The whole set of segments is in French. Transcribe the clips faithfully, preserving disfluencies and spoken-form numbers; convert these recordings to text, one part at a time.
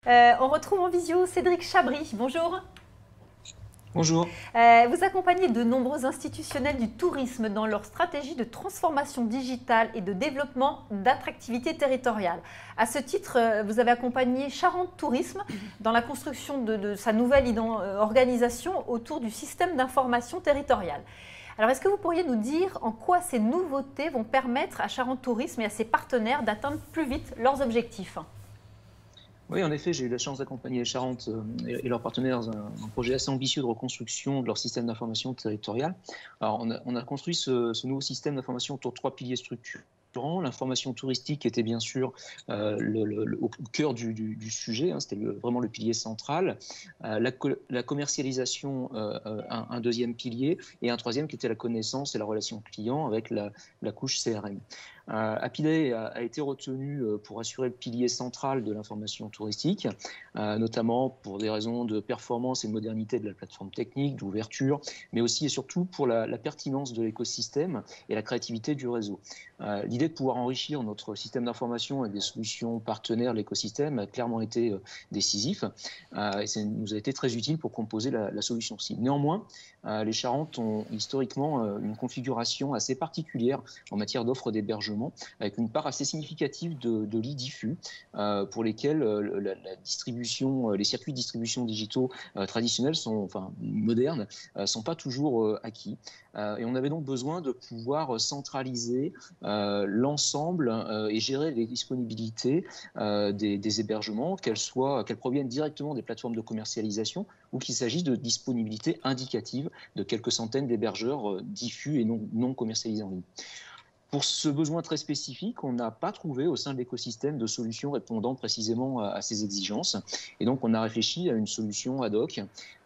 Euh, on retrouve en visio Cédric Chabry. Bonjour. Bonjour. Euh, vous accompagnez de nombreux institutionnels du tourisme dans leur stratégie de transformation digitale et de développement d'attractivité territoriale. À ce titre, euh, vous avez accompagné Charente Tourisme dans la construction de, de sa nouvelle organisation autour du système d'information territoriale. Alors, est-ce que vous pourriez nous dire en quoi ces nouveautés vont permettre à Charente Tourisme et à ses partenaires d'atteindre plus vite leurs objectifs ? Oui, en effet, j'ai eu la chance d'accompagner Charente et leurs partenaires dans un projet assez ambitieux de reconstruction de leur système d'information territorial. Alors, on a, on a construit ce, ce nouveau système d'information autour de trois piliers structurants. L'information touristique était bien sûr euh, le, le, le, au cœur du, du, du sujet, hein, c'était le, vraiment le pilier central. Euh, la, la commercialisation, euh, un, un deuxième pilier, et un troisième qui était la connaissance et la relation client avec la, la couche C R M. Euh, Happyday a, a été retenu pour assurer le pilier central de l'information touristique, euh, notamment pour des raisons de performance et de modernité de la plateforme technique, d'ouverture, mais aussi et surtout pour la, la pertinence de l'écosystème et la créativité du réseau. Euh, L'idée de pouvoir enrichir notre système d'information avec des solutions partenaires de l'écosystème a clairement été euh, décisif euh, et ça nous a été très utile pour composer la, la solution cible. Néanmoins, euh, les Charentes ont historiquement euh, une configuration assez particulière en matière d'offres d'hébergement, avec une part assez significative de, de lits diffus euh, pour lesquels euh, la, la distribution, euh, les circuits de distribution digitaux euh, traditionnels, sont, enfin modernes, ne euh, sont pas toujours euh, acquis. Euh, et on avait donc besoin de pouvoir centraliser euh, l'ensemble euh, et gérer les disponibilités euh, des, des hébergements, qu'elles soient, qu'elles proviennent directement des plateformes de commercialisation ou qu'il s'agisse de disponibilités indicatives de quelques centaines d'hébergeurs euh, diffus et non, non commercialisés en ligne. Pour ce besoin très spécifique, on n'a pas trouvé au sein de l'écosystème de solutions répondant précisément à, à ces exigences. Et donc, on a réfléchi à une solution ad hoc.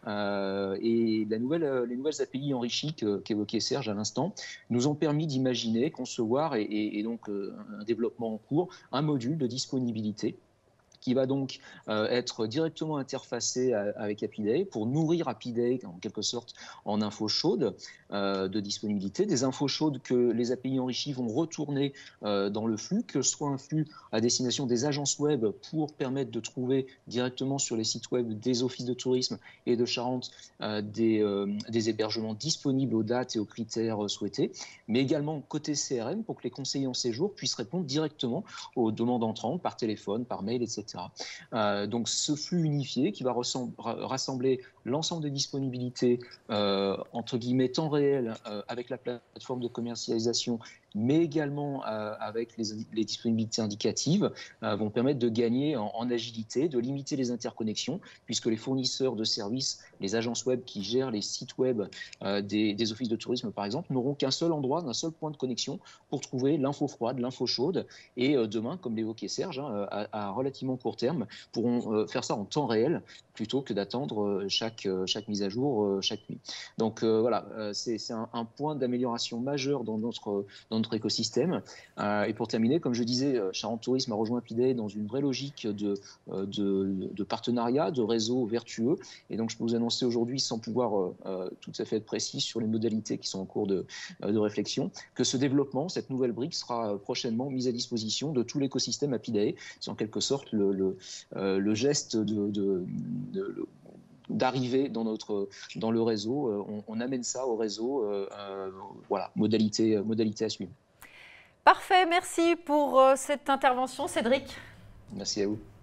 Euh, et la nouvelle, les nouvelles A P I enrichies qu'évoquait Serge à l'instant nous ont permis d'imaginer, concevoir et, et, et donc euh, un développement en cours, un module de disponibilité qui va donc euh, être directement interfacé à, avec Happyday pour nourrir Happyday en quelque sorte en infos chaudes euh, de disponibilité, des infos chaudes que les A P I enrichies vont retourner euh, dans le flux, que ce soit un flux à destination des agences web pour permettre de trouver directement sur les sites web des offices de tourisme et de Charente euh, des, euh, des hébergements disponibles aux dates et aux critères souhaités, mais également côté C R M pour que les conseillers en séjour puissent répondre directement aux demandes entrantes par téléphone, par mail, et cetera. Euh, donc ce flux unifié qui va rassembler l'ensemble des disponibilités euh, entre guillemets temps réel euh, avec la plateforme de commercialisation, mais également euh, avec les, les disponibilités indicatives, euh, vont permettre de gagner en, en agilité, de limiter les interconnexions, puisque les fournisseurs de services, les agences web qui gèrent les sites web euh, des, des offices de tourisme par exemple, n'auront qu'un seul endroit, un seul point de connexion pour trouver l'info froide, l'info chaude, et euh, demain, comme l'évoquait Serge, hein, à, à relativement court terme, pourront euh, faire ça en temps réel plutôt que d'attendre euh, chaque, euh, chaque mise à jour euh, chaque nuit. Donc euh, voilà, euh, c'est un, un point d'amélioration majeur dans notre, dans notre écosystème. Euh, et pour terminer, comme je disais, Charente Tourisme a rejoint Happyday dans une vraie logique de, de, de partenariat, de réseau vertueux. Et donc je peux vous annoncer aujourd'hui, sans pouvoir euh, tout à fait être précis sur les modalités qui sont en cours de, de réflexion, que ce développement, cette nouvelle brique sera prochainement mise à disposition de tout l'écosystème Happyday. C'est en quelque sorte le, le, euh, le geste de, de, de d'arriver dans notre dans le réseau, on, on amène ça au réseau, euh, euh, voilà, modalité modalité à suivre. Parfait, merci pour cette intervention Cédric. Merci à vous.